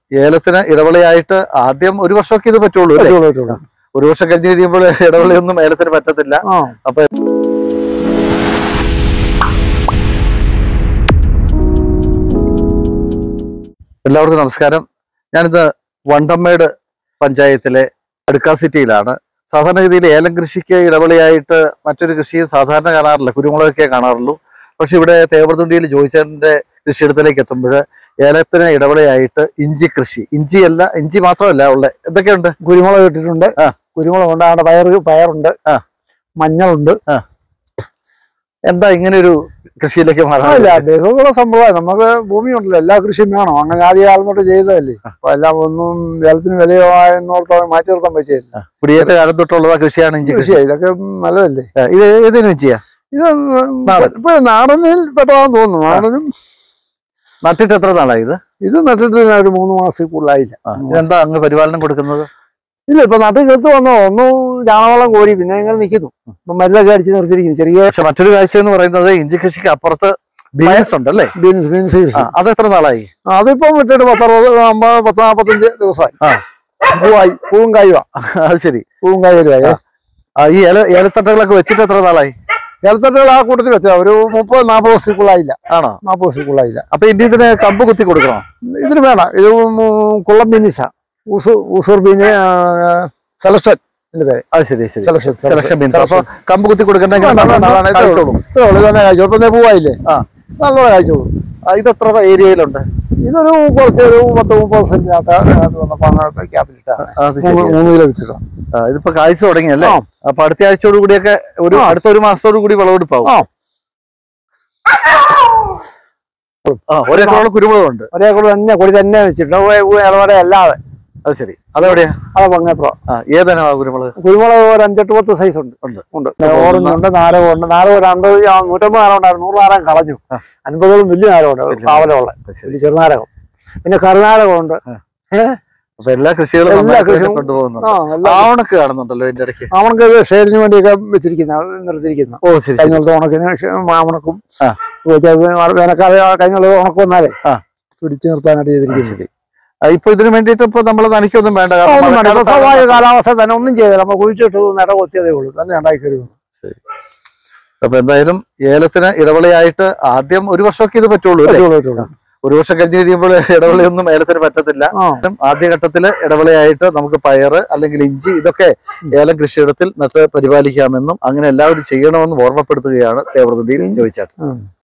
ഏലത്തിന് ഇടവിളയായിട്ട് ആദ്യം ഒരു വർഷമൊക്കെ ഇത് പറ്റുള്ളൂ. ഒരു വർഷം കഴിഞ്ഞ് കഴിയുമ്പോൾ ഇടവിളയൊന്നും ഏലത്തിന് പറ്റത്തില്ല. അപ്പൊ എല്ലാവർക്കും നമസ്കാരം. ഞാനിത് വണ്ടമ്മേട് പഞ്ചായത്തിലെ അടുക്ക സിറ്റിയിലാണ്. സാധാരണഗതിയിൽ ഏലം കൃഷിക്ക് ഇടവിളയായിട്ട് മറ്റൊരു കൃഷിയും സാധാരണ കാണാറില്ല, കുരുമുളകൊക്കെ കാണാറുള്ളൂ. പക്ഷെ ഇവിടെ തേവർതുണ്ടിയിൽ ജോയിച്ചേട്ടന്റെ കൃഷിയിടത്തിലേക്ക് എത്തുമ്പോൾ ഏലത്തിന് ഇടവിളയായിട്ട് ഇഞ്ചി കൃഷി, ഇഞ്ചി മാത്രമല്ല ഉള്ളത്. എന്തൊക്കെയുണ്ട്? കുരുമുളക് ഇട്ടിട്ടുണ്ട്. കുരുമുളകുണ്ട്, അവിടെ പയറുണ്ട്, മഞ്ഞളുണ്ട്. എന്താ ഇങ്ങനെ ഒരു കൃഷിയിലേക്ക് മാറാനില്ല? ബഹുമുള്ള സമ്പ്രദായം. നമുക്ക് ഭൂമിയുണ്ടല്ലോ, എല്ലാ കൃഷിയും വേണം. അങ്ങനെ ആദ്യ കാലം തൊട്ട് ചെയ്തതല്ലേ. അപ്പൊ എല്ലാം ഒന്നും ജലത്തിന് വിലയോന്നോർത്ത് മാറ്റി നിർത്താൻ പറ്റില്ല. കുടിയേറ്റ കാലം തൊട്ടുള്ളതാ കൃഷിയാണ് ഇഞ്ചി കൃഷി. ഇതൊക്കെ നല്ലതല്ലേ? ഇത് ഏതിനു ചെയ്യാ? ഇത് ഇപ്പൊ നാടനിൽ പെട്ടതാന്ന് തോന്നുന്നു. നാടനും നട്ടിട്ട് എത്ര നാളായി? ഇത് നട്ടിട്ട് ഒരു 3 മാസത്തിൽ കൂടുതലായില്ല. എന്താ അങ്ങ് പരിപാലനം കൊടുക്കുന്നത്? ഇല്ല, ഇപ്പൊ നാട്ടിൽ ചെറുത്ത് വന്നോ ഒന്നും ചാണവെള്ളം കോരി പിന്നെ ഇങ്ങനെ നിൽക്കുന്നു. ഇപ്പൊ മരുന്നൊക്കെ അടിച്ച് നിർത്തിയിരിക്കുന്നു. ചെറിയ പക്ഷെ മറ്റൊരു കാഴ്ച എന്ന് പറയുന്നത് ഇഞ്ചി കൃഷിക്ക് അപ്പുറത്ത് ബീൻസ് ഉണ്ടല്ലേ? ബീൻസ് കൃഷി. അത് എത്ര നാളായി? അതിപ്പം വിട്ടിട്ട് 40-45 ദിവസമായി. പൂവും കായുവാ. അത് ശരി, പൂവും കായുവായി. ഈ ഏലത്തട്ടകളൊക്കെ വെച്ചിട്ട് എത്ര നാളായി? ഏലത്തട്ടുകൾ ആ കൂട്ടത്തിൽ വെച്ചാ ഒരു 30-40 ദിവസത്തിക്കുള്ളായില്ല. ആണോ? 40 ദിവസത്തിക്കുള്ളായില്ല. അപ്പൊ ഇതിന് കമ്പ് കുത്തി കൊടുക്കണോ? ഇതിന് വേണം. ഇത് കുള്ളം ബീനിസാ, ഊസൂർ ബീന് സെലക്ഷൻ. അത് ശരി, സെലക്ഷൻ ബീൻസ്. അപ്പൊ കമ്പ് കുത്തി കൊടുക്കണ്ടെങ്കിൽ തന്നെ കാഴ്ച പൂവായില്ലേ? നല്ലോണം കാഴ്ചോളൂ. ഇത് എത്ര ഏരിയയിലുണ്ട്? ഇതൊരു കുറച്ചൊരു 10-30 സെന്റിനകത്ത് ക്യാപിലിട്ടാണ് 3 കിലോ വെച്ചിട്ടാണ്. ഇതിപ്പോ കാഴ്ച തുടങ്ങിയല്ലേ? അപ്പൊ അടുത്ത ആഴ്ചയോട് കൂടിയൊക്കെ അടുത്തൊരു മാസത്തോടു കൂടി വിളവെടുപ്പാവും. ഒരേക്കറോളം കുരുമുളകുണ്ട്. ഒരേക്കറ തന്നെ കൊടി തന്നെ വെച്ചിട്ടുണ്ട്, ഇളവടെ അല്ലാതെ. അത് ശരി, അതെവിടെയാ? അത് പങ്ങപ്പുറം. ഏതാണ് കുരുമുളക്? കുരുമുളക് ഒരു 5-8-10 സൈസ് ഉണ്ട്. ഓറഞ്ച് ഉണ്ട്, നാരകമുണ്ട്. നാരകം 150 നാരകം ഉണ്ടായിരുന്നു, 100 നാരകം കളഞ്ഞു. 50 വലിയ നാരകമുണ്ട്, പാവലമുള്ള ചെറുനാരകം. പിന്നെ കറുനാരകമുണ്ട്. അപ്പൊ എല്ലാ കൃഷികളും കൊണ്ടുപോകുന്നുണ്ട്. ആവണക്ക് കാണുന്നുണ്ടല്ലോ ഇതിന്റെ ഇടയ്ക്ക്. ആവണക്ക് ഷെയറിന് വേണ്ടിയൊക്കെ നിർത്തിയിരിക്കുന്ന. കഴിഞ്ഞ ഉണക്കിന് ആവണക്കും വേനൽക്കാല കഴിഞ്ഞ ഉണക്ക് വന്നാലേ പിടിച്ചു നിർത്താനായിട്ട് ചെയ്തിരിക്കുന്നത്. ഇപ്പൊ ഇതിന് വേണ്ടിയിട്ട് ഇപ്പൊ നമ്മൾ നനയ്ക്കൊന്നും വേണ്ട, സ്വാഭാവിക കാലാവസ്ഥ തന്നെ ഒന്നും ചെയ്തില്ല. നമ്മൾ കുഴിച്ചിട്ട് നട കൊത്തിയതേ ഉള്ളൂ, തന്നെ ഉണ്ടായി കയറി. അപ്പൊ എന്തായാലും ഏലത്തിന് ഇടവിളയായിട്ട് ആദ്യം ഒരു വർഷമൊക്കെ ഇത് പറ്റുള്ളൂ. ഒരു വർഷം കഴിഞ്ഞ് കഴിയുമ്പോൾ ഇടവിളയൊന്നും ഏലത്തിന് പറ്റത്തില്ല. ആദ്യഘട്ടത്തില് ഇടവിളയായിട്ട് നമുക്ക് പയറ് അല്ലെങ്കിൽ ഇഞ്ചി ഇതൊക്കെ ഏലം കൃഷിയിടത്തിൽ നട്ട് പരിപാലിക്കാമെന്നും അങ്ങനെ എല്ലാവരും ചെയ്യണമെന്നും ഓർമ്മപ്പെടുത്തുകയാണ് തേവർതുണ്ടിയിൽ ജോയിച്ചേട്ടൻ.